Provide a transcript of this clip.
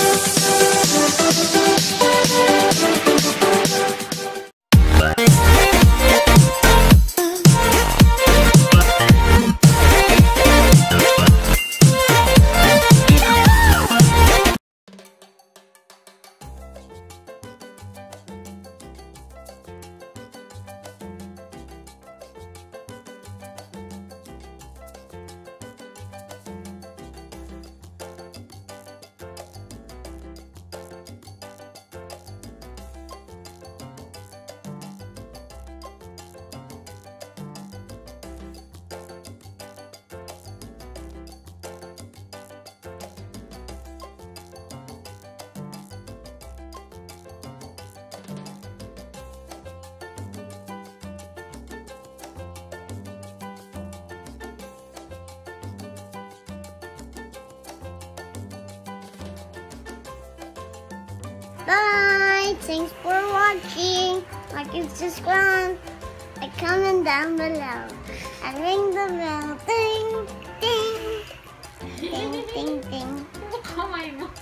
Bye! Thanks for watching. Like and subscribe. And comment down below. And ring the bell. Ding! Ding! Ding! Ding! Ding! Oh my God.